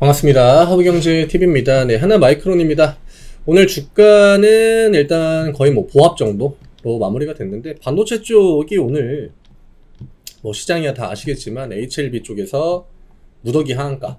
반갑습니다. 허브경제TV입니다. 네, 하나마이크론입니다. 오늘 주가는 일단 거의 뭐 보합 정도로 마무리가 됐는데, 반도체 쪽이 오늘 뭐 시장이야 다 아시겠지만 HLB 쪽에서 무더기 하한가,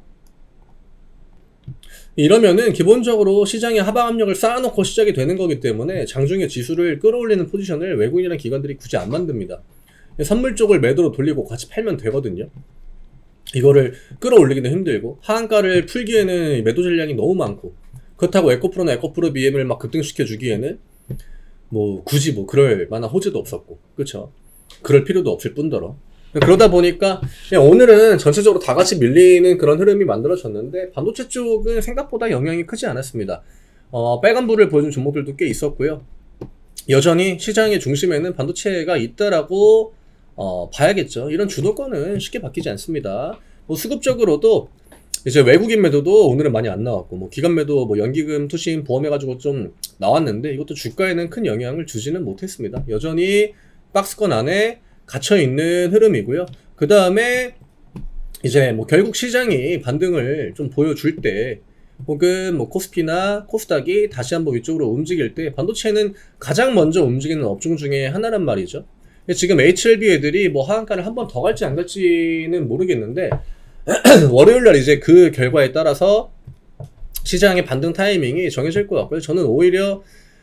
이러면은 기본적으로 시장에 하방 압력을 쌓아놓고 시작이 되는 거기 때문에 장중에 지수를 끌어올리는 포지션을 외국인이랑 기관들이 굳이 안 만듭니다. 선물 쪽을 매도로 돌리고 같이 팔면 되거든요. 이거를 끌어올리기는 힘들고, 하한가를 풀기에는 매도 전략이 너무 많고, 그렇다고 에코프로나 에코프로 BM을 막 급등시켜 주기에는 뭐 굳이 뭐 그럴 만한 호재도 없었고, 그쵸? 그럴 필요도 없을 뿐더러, 그러다 보니까 그냥 오늘은 전체적으로 다 같이 밀리는 그런 흐름이 만들어졌는데, 반도체 쪽은 생각보다 영향이 크지 않았습니다. 빨간불을 보여준 종목들도 꽤 있었고요. 여전히 시장의 중심에는 반도체가 있다라고 봐야겠죠. 이런 주도권은 쉽게 바뀌지 않습니다. 뭐 수급적으로도 이제 외국인 매도도 오늘은 많이 안 나왔고, 뭐 기관 매도, 뭐 연기금, 투신, 보험해가지고 좀 나왔는데, 이것도 주가에는 큰 영향을 주지는 못했습니다. 여전히 박스권 안에 갇혀있는 흐름이고요. 그 다음에 이제 뭐 결국 시장이 반등을 좀 보여줄 때, 혹은 뭐 코스피나 코스닥이 다시 한번 위쪽으로 움직일 때, 반도체는 가장 먼저 움직이는 업종 중에 하나란 말이죠. 지금 HLB 애들이 뭐 하한가를 한 번 더 갈지 안 갈지는 모르겠는데, 월요일날 이제 그 결과에 따라서 시장의 반등 타이밍이 정해질 것 같고요. 저는 오히려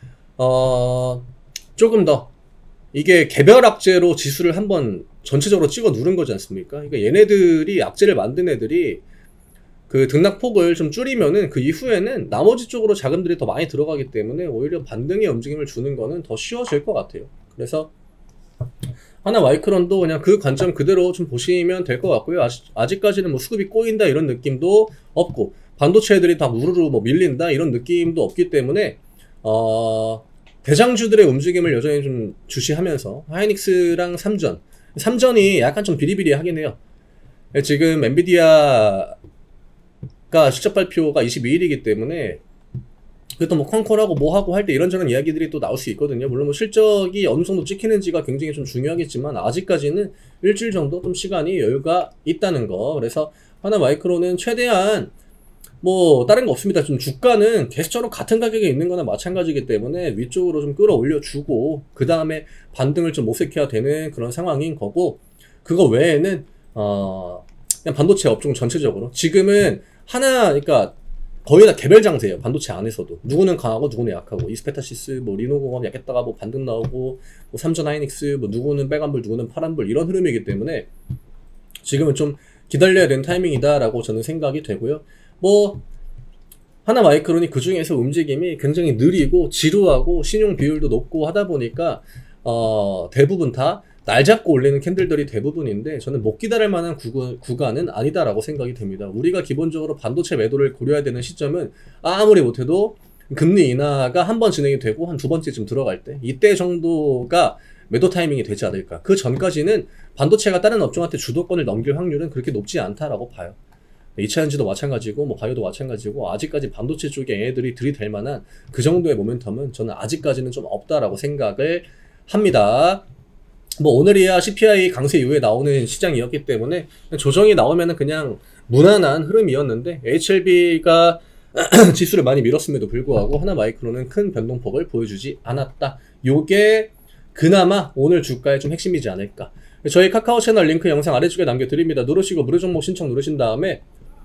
조금 더 이게 개별 악재로 지수를 한번 전체적으로 찍어 누른 거지 않습니까? 그러니까 얘네들이 악재를 만든 애들이 그 등락폭을 좀 줄이면은 그 이후에는 나머지 쪽으로 자금들이 더 많이 들어가기 때문에 오히려 반등의 움직임을 주는 거는 더 쉬워질 것 같아요. 그래서 하나마이크론도 그냥 그 관점 그대로 좀 보시면 될 것 같고요. 아직까지는 뭐 수급이 꼬인다 이런 느낌도 없고, 반도체 애들이 다 우르르 뭐 밀린다 이런 느낌도 없기 때문에 대장주들의 움직임을 여전히 좀 주시하면서, 하이닉스랑 삼전이 약간 좀 비리비리하긴 해요. 지금 엔비디아가 실적 발표가 22일이기 때문에 그래도 뭐 컨콜하고 뭐하고 할 때 이런저런 이야기들이 또 나올 수 있거든요. 물론 뭐 실적이 어느 정도 찍히는지가 굉장히 좀 중요하겠지만, 아직까지는 일주일 정도 좀 시간이 여유가 있다는 거. 그래서 하나마이크론은 최대한 뭐 다른 거 없습니다. 좀 주가는 계속적으로 같은 가격에 있는 거나 마찬가지이기 때문에 위쪽으로 좀 끌어올려 주고, 그 다음에 반등을 좀 모색해야 되는 그런 상황인 거고, 그거 외에는 그냥 반도체 업종 전체적으로 지금은 그러니까 거의 다 개별 장세예요. 반도체 안에서도 누구는 강하고 누구는 약하고, 이스페타시스, 뭐 리노공업 약했다가 뭐 반등 나오고, 뭐 삼전 하이닉스, 뭐 누구는 빨간불 누구는 파란불, 이런 흐름이기 때문에 지금은 좀 기다려야 되는 타이밍이다 라고 저는 생각이 되고요. 뭐 하나마이크론이 그 중에서 움직임이 굉장히 느리고 지루하고 신용 비율도 높고 하다 보니까 대부분 다 날 잡고 올리는 캔들들이 대부분인데, 저는 못 기다릴 만한 구간은 아니다라고 생각이 됩니다. 우리가 기본적으로 반도체 매도를 고려해야 되는 시점은 아무리 못해도 금리 인하가 한 번 진행이 되고 한 두 번째쯤 들어갈 때, 이때 정도가 매도 타이밍이 되지 않을까. 그 전까지는 반도체가 다른 업종한테 주도권을 넘길 확률은 그렇게 높지 않다라고 봐요. 2차전지도 마찬가지고, 뭐 바이오도 마찬가지고, 아직까지 반도체 쪽에 얘네들이 들이댈 만한 그 정도의 모멘텀은 저는 아직까지는 좀 없다라고 생각을 합니다. 뭐 오늘이야 CPI 강세 이후에 나오는 시장이었기 때문에 조정이 나오면은 그냥 무난한 흐름이었는데, HLB가 지수를 많이 밀었음에도 불구하고 하나마이크론은 큰 변동폭을 보여주지 않았다. 요게 그나마 오늘 주가의 좀 핵심이지 않을까. 저희 카카오 채널 링크 영상 아래쪽에 남겨드립니다. 누르시고 무료 종목 신청 누르신 다음에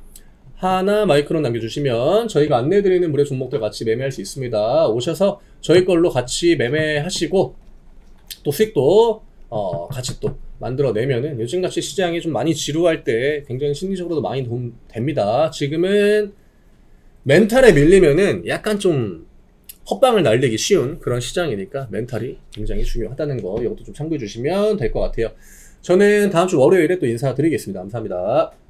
하나마이크론 남겨주시면 저희가 안내해드리는 무료 종목들 같이 매매할 수 있습니다. 오셔서 저희 걸로 같이 매매하시고, 또 수익도 같이 또 만들어내면은 요즘같이 시장이 좀 많이 지루할 때 굉장히 심리적으로도 많이 도움 됩니다. 지금은 멘탈에 밀리면은 약간 좀 헛방을 날리기 쉬운 그런 시장이니까 멘탈이 굉장히 중요하다는 거, 이것도 좀 참고해 주시면 될 것 같아요. 저는 다음 주 월요일에 또 인사드리겠습니다. 감사합니다.